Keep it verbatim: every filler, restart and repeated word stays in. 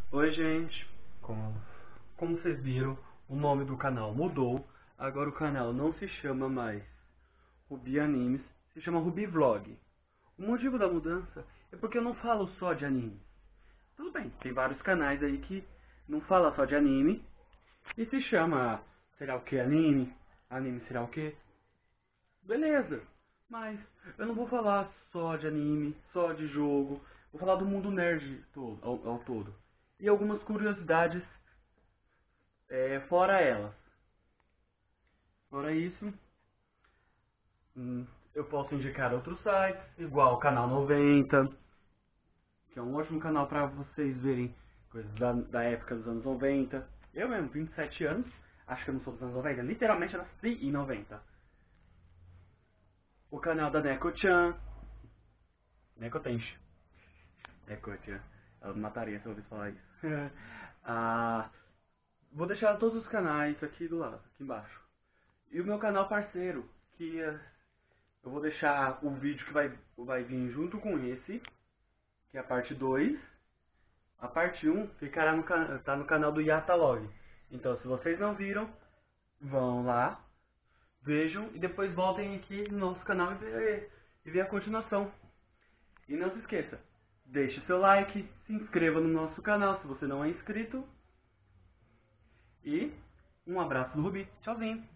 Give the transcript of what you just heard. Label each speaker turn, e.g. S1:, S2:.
S1: Oi, gente. Como, como vocês viram, o nome do canal mudou. Agora o canal não se chama mais Rubi Animes, se chama Rubi Vlog. O motivo da mudança é porque eu não falo só de anime. Tudo bem, tem vários canais aí que não fala só de anime e se chama será o que anime, anime será o que. Beleza, mas eu não vou falar só de anime, só de jogo, vou falar do mundo nerd todo, ao, ao todo. E algumas curiosidades é, fora elas. Fora isso, hum, eu posso indicar outros sites, igual o Canal noventa, que é um ótimo canal para vocês verem coisas da, da época dos anos noventa. Eu mesmo, vinte e sete anos, acho que eu não sou dos anos noventa, literalmente eu nasci em noventa. O canal da Neko-chan, Neko-tenshi, Neko-chan, ela me mataria se eu ouvisse falar isso. ah, vou deixar todos os canais aqui do lado, aqui embaixo. E o meu canal parceiro, que eh, eu vou deixar o vídeo que vai, vai vir junto com esse, que é a parte dois. A parte um ficará no, tá no canal do Yatalog. Então, se vocês não viram, vão lá, vejam e depois voltem aqui no nosso canal e ver, e ver a continuação. E não se esqueça, deixe seu like, se inscreva no nosso canal se você não é inscrito. E um abraço do Rubi. Tchauzinho.